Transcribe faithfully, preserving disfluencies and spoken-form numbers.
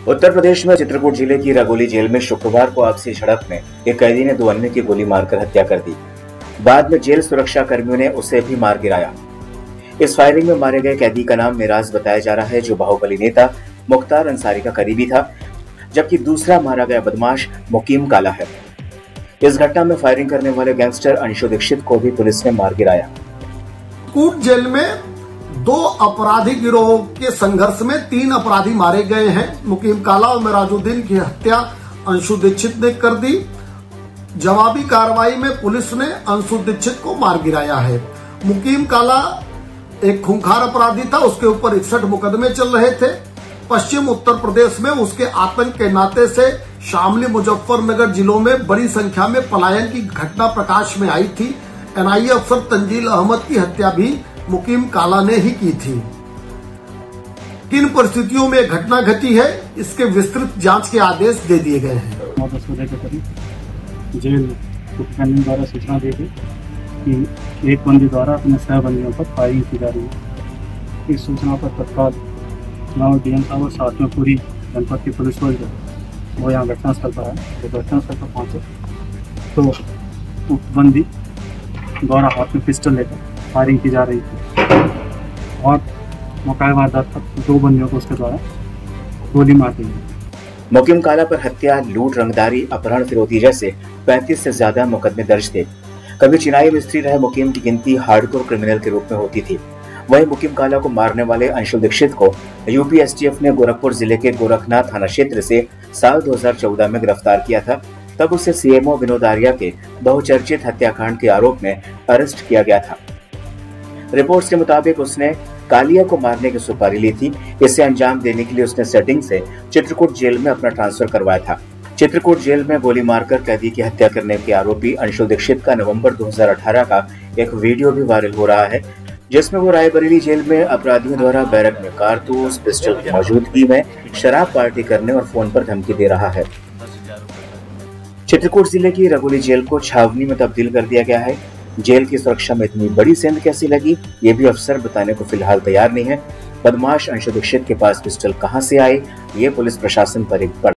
उत्तर प्रदेश में चित्रकूट जिले की रगोली जेल में शुक्रवार को आपसी झड़प में एक कैदी ने दो अन्य की गोली मारकर हत्या कर दी। बाद में जेल सुरक्षा कर्मियों ने उसे भी मार गिराया। इस फायरिंग में मारे गए कैदी का नाम मिराज बताया जा रहा है, जो बाहुबली नेता मुख्तार अंसारी का करीबी था, जबकि दूसरा मारा गया बदमाश मुकीम काला है। इस घटना में फायरिंग करने वाले गैंगस्टर अंशु दीक्षित को भी पुलिस ने मार गिराया। चित्रकूट जेल में दो अपराधी गिरोह के संघर्ष में तीन अपराधी मारे गए हैं। मुकीम काला और मिराजुद्दीन की हत्या अंशु दीक्षित ने कर दी। जवाबी कार्रवाई में पुलिस ने अंशु दीक्षित को मार गिराया है। मुकीम काला एक खूंखार अपराधी था, उसके ऊपर इकसठ मुकदमे चल रहे थे। पश्चिम उत्तर प्रदेश में उसके आतंक के नाते से शामली, मुजफ्फरनगर जिलों में बड़ी संख्या में पलायन की घटना प्रकाश में आई थी। एनआईए अफसर तंजील अहमद की हत्या भी मुकीम काला ने ही की थी। किन परिस्थितियों में घटना घटी है, इसके विस्तृत जांच के आदेश दे दिए गए हैं। नौ दस बजे के करीब जेल सुपरिटेंडेंट द्वारा सूचना दी गई कि एक बंदी द्वारा अपने सह बंदियों पर फायरिंग की जा रही है। इस सूचना पर तत्काल चुनाव डीएम साहब और साथ में पूरी जनपद की पुलिस बल जो वो यहाँ घटनास्थल पर है। जब घटनास्थल पर पहुंचे तो बंदी द्वारा हाथ में पिस्टल लेकर फायरिंग की जा रही थी और मौका वारदात पर दो बंदियों को उसके द्वारा गोली मार दी गई। मुकीम काला पर हत्या, लूट, रंगदारी, अपहरण, फिरौती जैसे पैंतीस से ज्यादा मुकदमे दर्ज थे। कभी चिनाई मिस्त्री रहे मुकीम की गिनती हार्डकोर क्रिमिनल के रूप में होती थी। वहीं मुकीम काला को मारने वाले अंशु दीक्षित को यूपी एसटीएफ ने गोरखपुर जिले के गोरखनाथ थाना क्षेत्र से साल दो हज़ार चौदह में गिरफ्तार किया था। तब उसे सीएमओ विनोद आर्या के बहुचर्चित हत्याकांड के आरोप में अरेस्ट किया गया था। रिपोर्ट्स के मुताबिक उसने कालिया को मारने की सुपारी ली थी। इसे अंजाम देने के लिए उसने सेटिंग से चित्रकूट जेल में अपना ट्रांसफर करवाया था। चित्रकूट जेल में गोली मारकर कैदी की हत्या करने के आरोपी अंशु दीक्षित का नवंबर दो हज़ार अठारह का एक वीडियो भी वायरल हो रहा है, जिसमें वो रायबरेली जेल में अपराधियों द्वारा बैरक में कारतूस, पिस्टल की मौजूदगी में शराब पार्टी करने और फोन पर धमकी दे रहा है। चित्रकूट जिले की रगोली जेल को छावनी में तब्दील कर दिया गया है। जेल की सुरक्षा में इतनी बड़ी सेंध कैसी लगी, ये भी अफसर बताने को फिलहाल तैयार नहीं है। बदमाश अंशु दीक्षित के पास पिस्टल कहां से आए, ये पुलिस प्रशासन पर एक